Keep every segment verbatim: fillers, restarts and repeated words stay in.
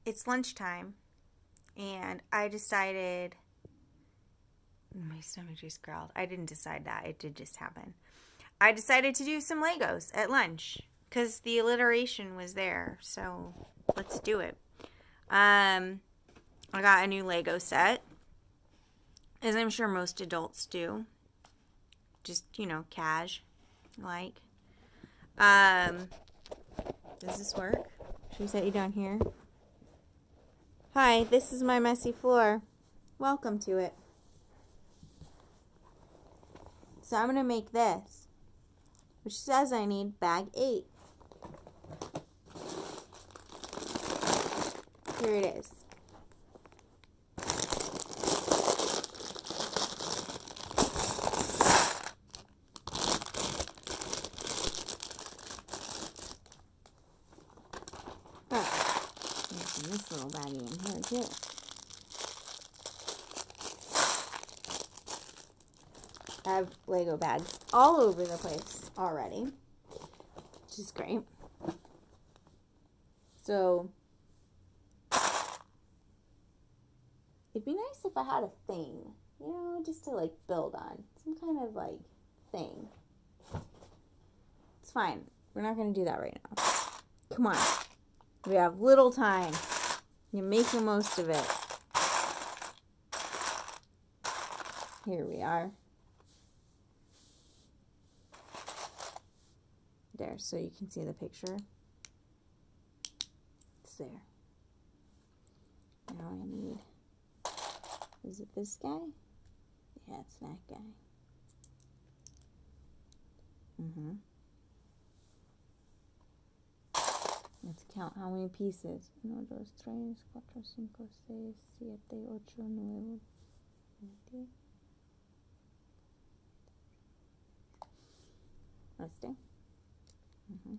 it's lunchtime, and I decided, my stomach just growled. I didn't decide that. It did just happen. I decided to do some Legos at lunch because the alliteration was there. So let's do it. Um, I got a new Lego set, as I'm sure most adults do. Just, you know, cash, like. Um, does this work? Should we set you down here? Hi, this is my messy floor. Welcome to it. So I'm going to make this, which says I need bag eight. Here it is. This little baggie in here too. I have Lego bags all over the place already, which is great. So it'd be nice if I had a thing, you know, just to like build on. Some kind of like thing. It's fine. We're not going to do that right now. Come on. We have little time. You make the most of it. Here we are. There, so you can see the picture. It's there. Now I need, is it this guy? Yeah, it's that guy. Mm-hmm. Let's count how many pieces. uno, dos, tres, cuatro, cinco, seis, siete, ocho, nueve, veinte. Este. Mm-hmm.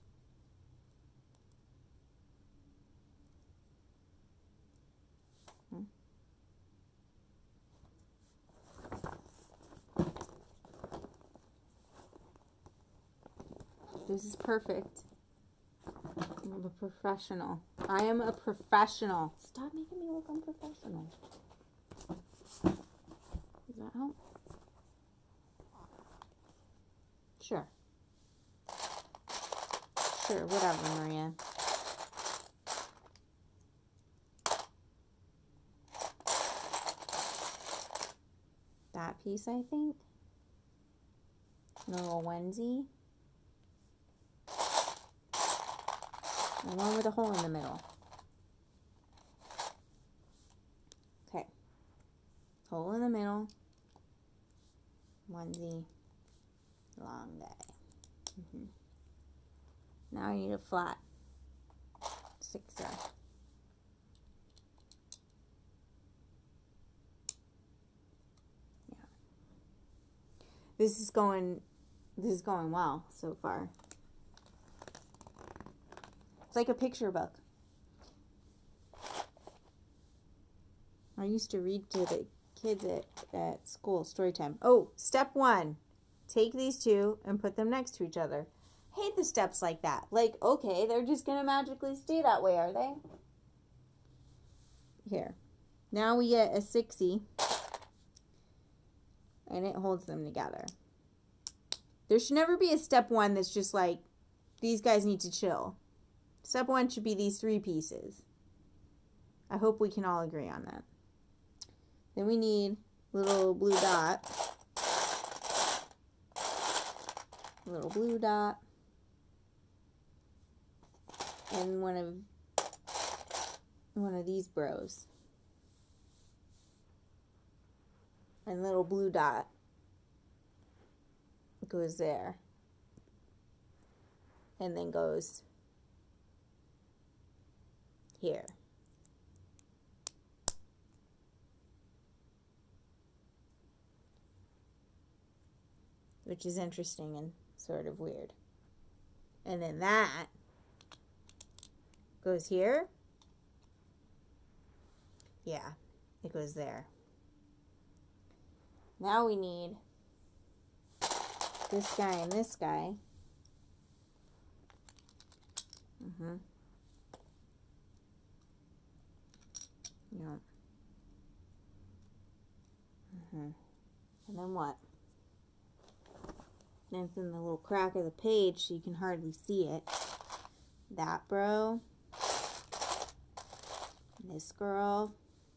Mm. This is perfect. I'm a professional. I am a professional. Stop making me look unprofessional. Does that help? Sure. Sure, whatever, Maria. That piece, I think. And a little onesie. The one with a hole in the middle. Okay. Hole in the middle. Onesie. Long guy. Mm-hmm. Now I need a flat sixer. Yeah. This is going, this is going well so far. It's like a picture book. I used to read to the kids at, at school, story time. Oh, step one. Take these two and put them next to each other. Hate the steps like that. Like, okay, they're just going to magically stay that way, are they? Here. Now we get a sixty. And it holds them together. There should never be a step one that's just like, these guys need to chill. Step one should be these three pieces. I hope we can all agree on that. Then we need a little blue dot. A little blue dot. And one of one of these bros. And little blue dot goes there. And then goes here. Which is interesting and sort of weird. And then that goes here. Yeah, it goes there. Now we need this guy and this guy. Mm-hmm. Hmm. And then what? And it's in the little crack of the page so you can hardly see it. That bro. And this girl.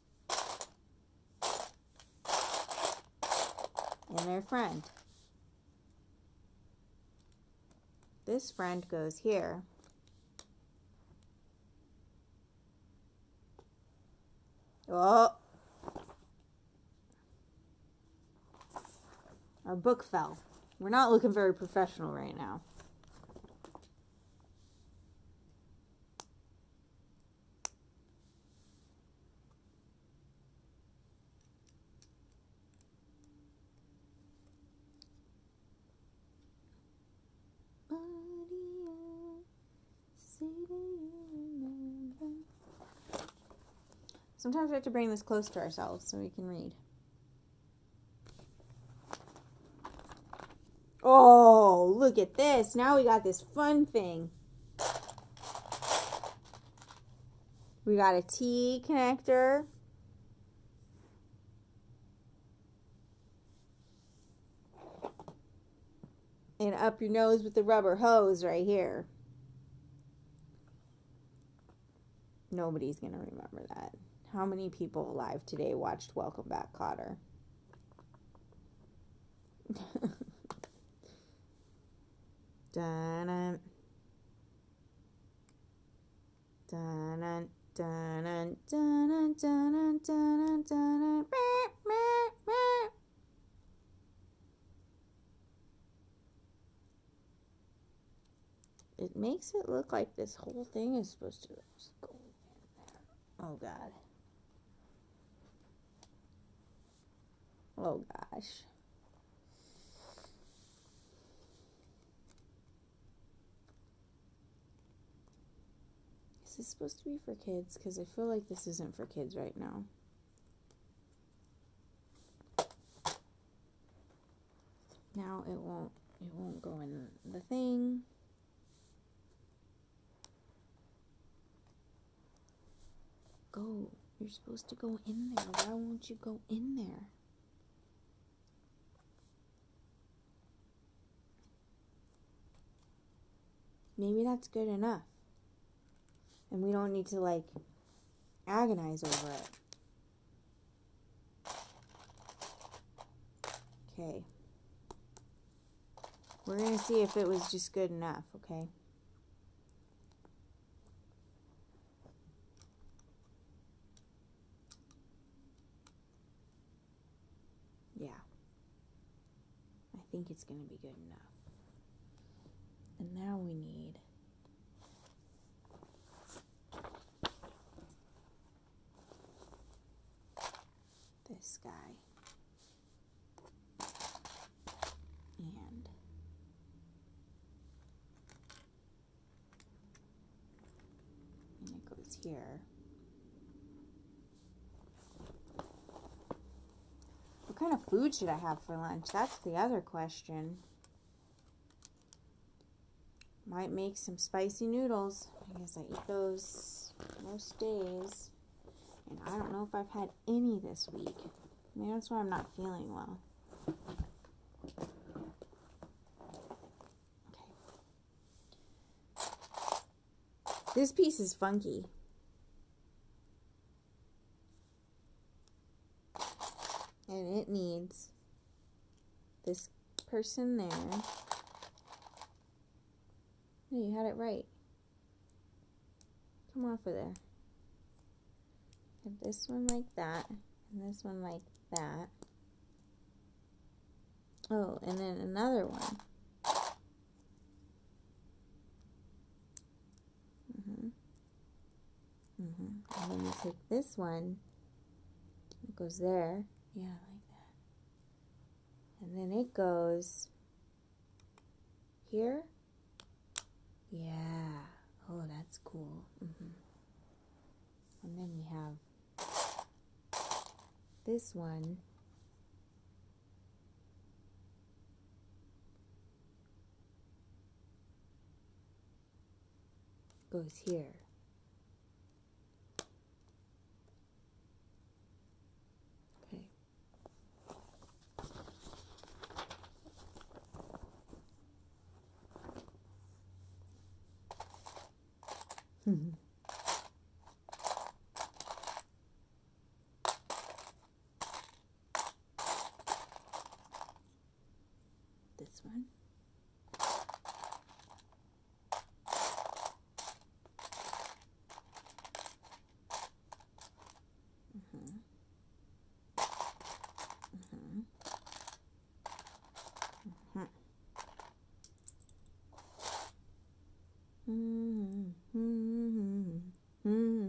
And their friend. This friend goes here. Oh. Our book fell. We're not looking very professional right now. Sometimes we have to bring this close to ourselves so we can read. Oh, look at this. Now we got this fun thing. We got a T connector. And up your nose with the rubber hose right here. Nobody's going to remember that. How many people alive today watched Welcome Back, Kotter? Dun-dun. Dun-dun, dun-dun, dun-dun, dun-dun, dun-dun, dun-dun. It makes it look like this whole thing is supposed to go in there. Oh, God. Oh, gosh. Is this supposed to be for kids? Because I feel like this isn't for kids right now. Now it won't, it won't go in the thing. Go. You're supposed to go in there. Why won't you go in there? Maybe that's good enough. And we don't need to, like, agonize over it. Okay. We're going to see if it was just good enough, okay? Yeah. I think it's going to be good enough. And now we need this guy. And and it goes here. What kind of food should I have for lunch? That's the other question. Might make some spicy noodles because I eat those most days. And I don't know if I've had any this week. Maybe that's why I'm not feeling well. Okay. This piece is funky. And it needs this person there. No, you had it right. Come off of there. Have this one like that, and this one like that. Oh, and then another one. Mm-hmm. Mm-hmm. And then you take this one. It goes there. Yeah, like that. And then it goes here. Yeah. Oh, that's cool. Mm-hmm. And then we have this one. Goes here. Okay.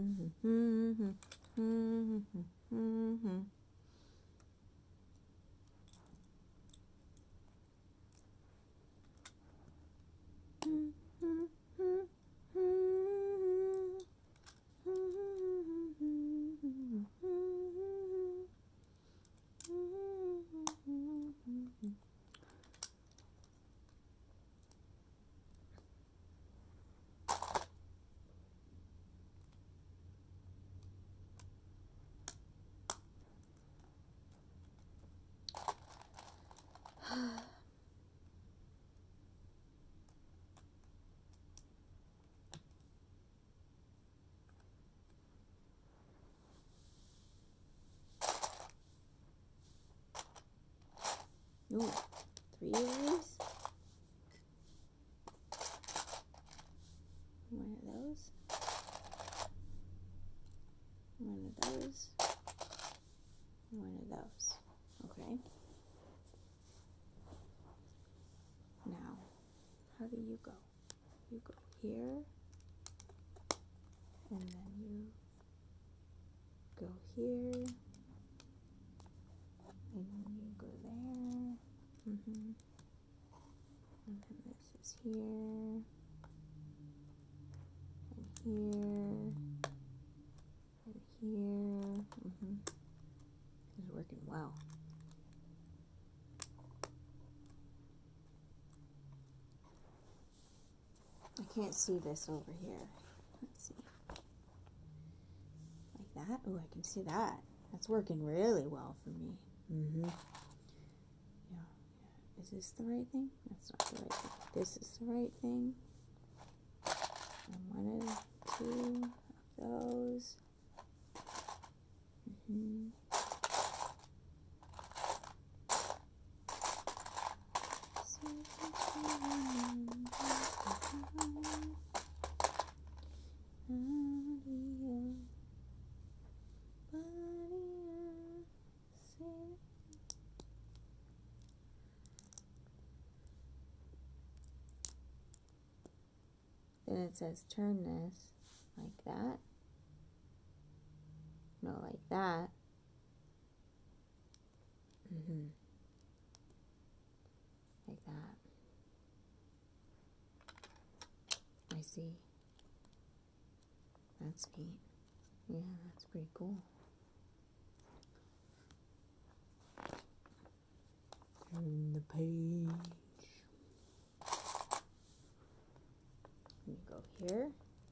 Ooh, three of these. One of those. One of those. One of those. Okay. Now, how do you go? You go here, and then you go here, and then you go there. Mm-hmm. And then this is here, and here, and here. Mm-hmm. This is working well. I can't see this over here. Let's see. Like that? Oh, I can see that. That's working really well for me. Mm-hmm. Yeah, yeah. Is this the right thing? That's not the right thing. This is the right thing. And one of two of those. Mm-hmm. Then it says turn this like that. No, like that. Mm-hmm. Like that. I see. That's neat. Yeah, that's pretty cool. Turn the page. You go here.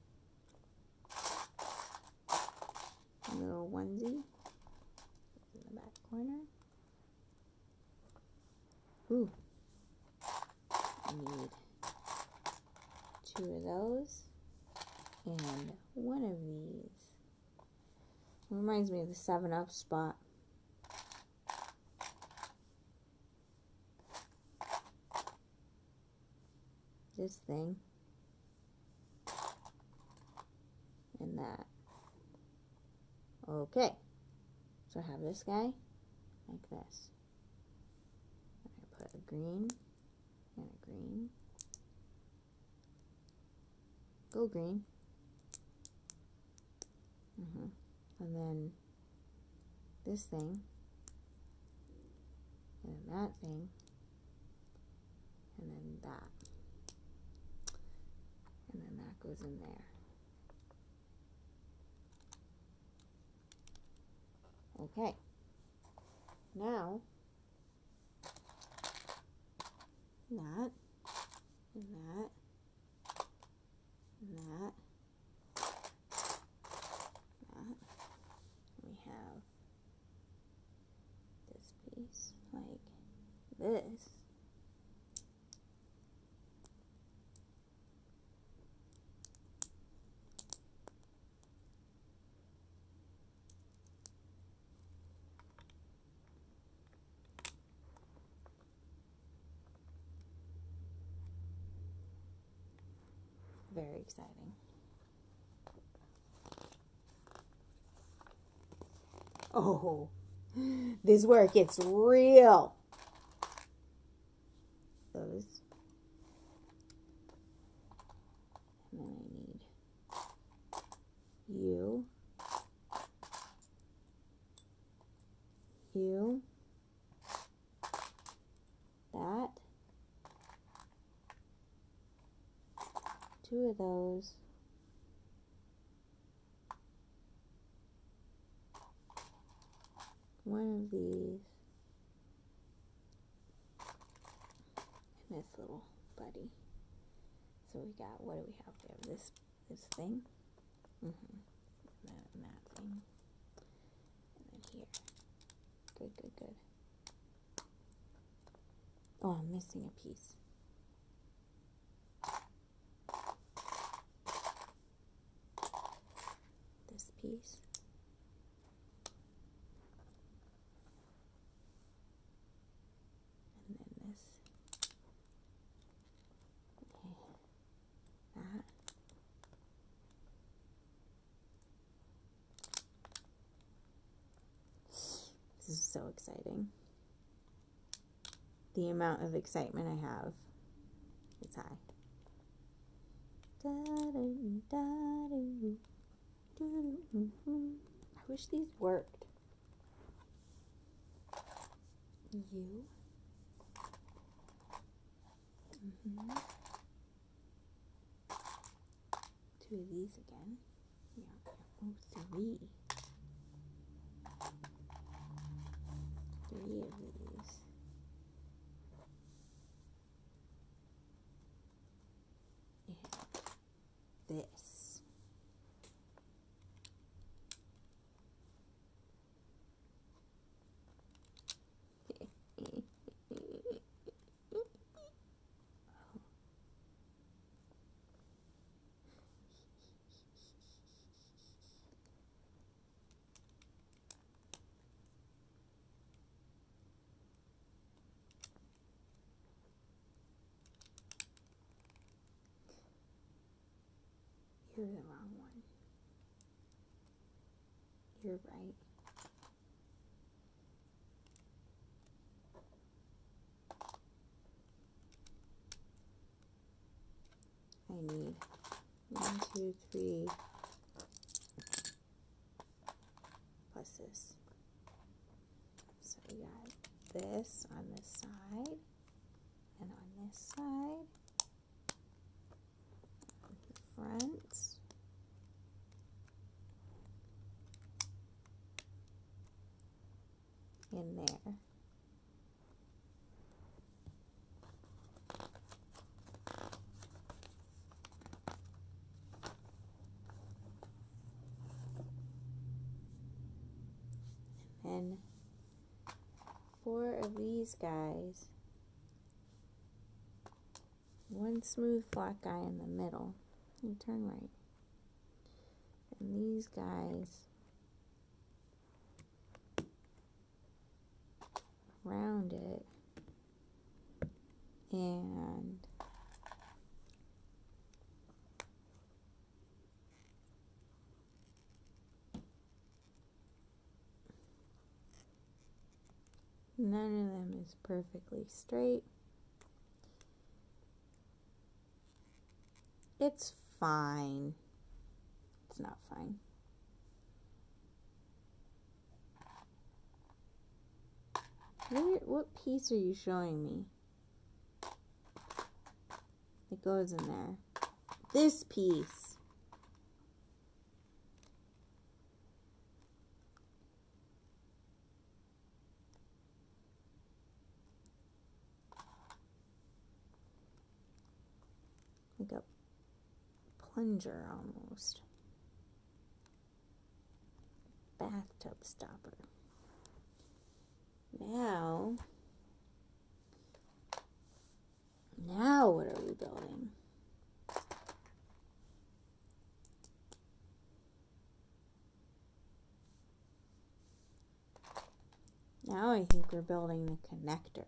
A little onesie in the back corner. Ooh. I need two of those and one of these. It reminds me of the seven up spot. This thing and that. Okay, so I have this guy like this. I put a green and a green. Go green. Mm-hmm. And then this thing, and then that thing, and then that. And then that goes in there. Okay. Now, that, and that, and that, that. We have this piece like this. Very exciting. Oh, this work gets real. Those. And then I need you. two of those. One of these. And this little buddy. So we got, what do we have? We have this, this thing. Mm-hmm. And that, and that thing. And then here. Good, good, good. Oh, I'm missing a piece. This piece. And then this. Okay. That. This is so exciting. The amount of excitement I have is high. I wish these worked. You. Mm-hmm. Two of these again. Yeah. Oh, three. Three of these. And this. You're the wrong one. You're right. I need one, two, three pluses. So we got this on this side and on this side. The front. In there. And four of these guys. One smooth flat guy in the middle. You turn right. And these guys around it. And none of them is perfectly straight. It's fine. It's not fine. Where, what piece are you showing me? It goes in there. This piece. Like a plunger almost. Bathtub stopper. Now, now what are we building? Now I think we're building the connector.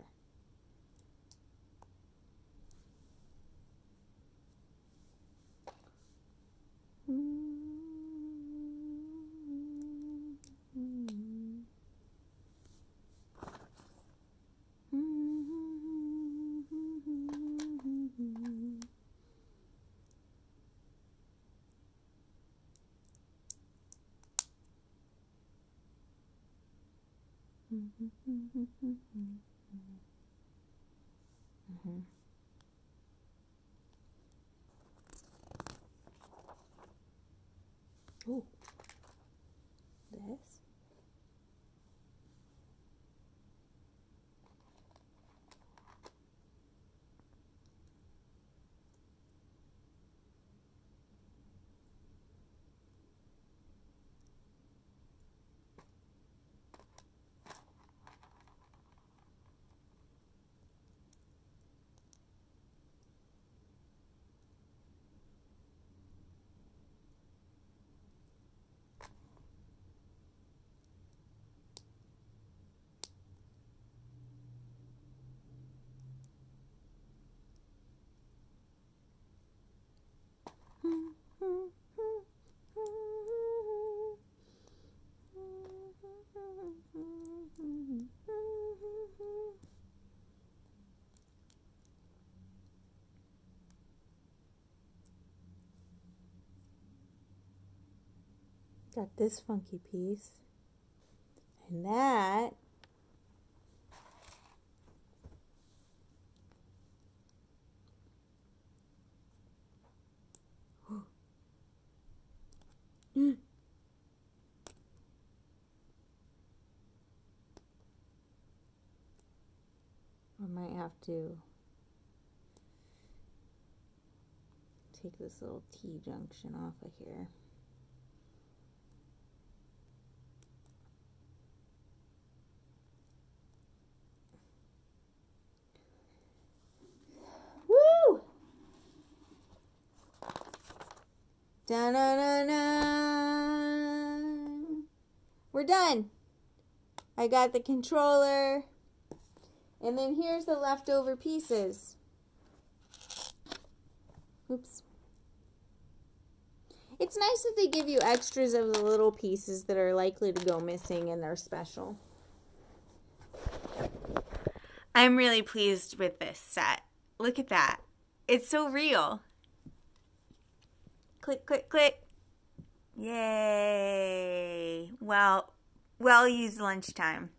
Mm-hmm. Ooh. This. Got this funky piece, and that I might have to take this little T-junction off of here. Woo! Da-na-na-na! We're done. I got the controller. And then here's the leftover pieces. Oops. It's nice that they give you extras of the little pieces that are likely to go missing and they're special. I'm really pleased with this set. Look at that. It's so real. Click, click, click. Yay. Well, well used lunchtime.